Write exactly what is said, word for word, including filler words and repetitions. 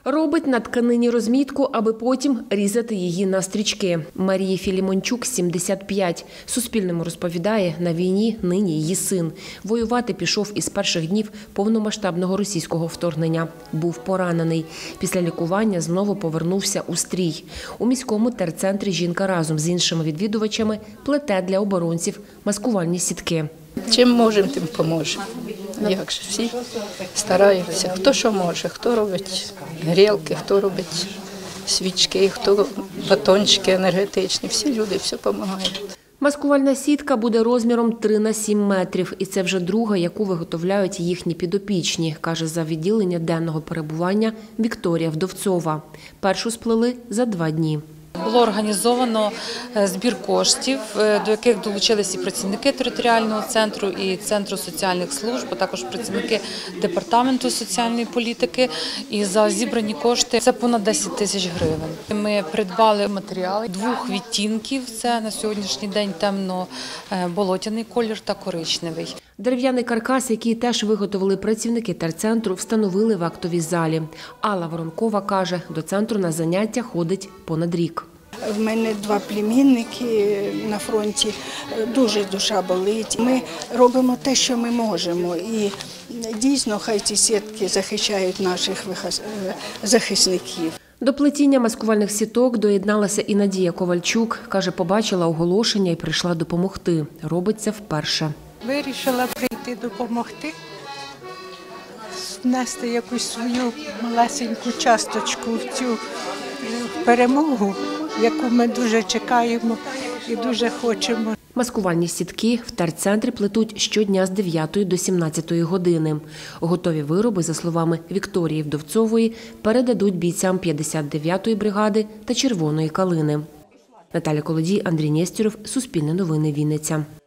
Робить на тканині розмітку, аби потім різати її на стрічки. Марії Філімончук – сімдесят п'ять. Суспільному розповідає, на війні нині її син. Воювати пішов із перших днів повномасштабного російського вторгнення. Був поранений. Після лікування знову повернувся у стрій. У міському терцентрі жінка разом з іншими відвідувачами плете для оборонців маскувальні сітки. Чим можемо, тим поможемо. Як же, всі стараються. Хто що може, хто робить грілки, хто робить свічки, хто батончики енергетичні. Всі люди все допомагають. Маскувальна сітка буде розміром три на сім метрів. І це вже друга, яку виготовляють їхні підопічні, каже за відділення денного перебування Вікторія Вдовцова. Першу сплели за два дні. Було організовано збір коштів, до яких долучилися і працівники територіального центру, і Центру соціальних служб, а також працівники Департаменту соціальної політики. І за зібрані кошти це понад десять тисяч гривень. Ми придбали матеріали двох відтінків, це на сьогоднішній день темно-болотяний колір та коричневий. Дерев'яний каркас, який теж виготовили працівники терцентру, встановили в актовій залі. Алла Воронкова каже, до центру на заняття ходить понад рік. В мене два племінники на фронті, дуже душа болить. Ми робимо те, що ми можемо. І дійсно, хай ці сітки захищають наших захисників. До плетіння маскувальних сіток доєдналася і Надія Ковальчук. Каже, побачила оголошення і прийшла допомогти. Робить це вперше. Вирішила прийти допомогти, внести якусь свою малесеньку часточку в цю перемогу, яку ми дуже чекаємо і дуже хочемо. Маскувальні сітки в терцентрі плетуть щодня з дев'ятої до сімнадцятої години. Готові вироби, за словами Вікторії Вдовцової, передадуть бійцям п'ятдесят дев'ятої бригади та Червоної калини. Наталя Колодій, Андрій Нєстєров, Суспільне новини, Вінниця.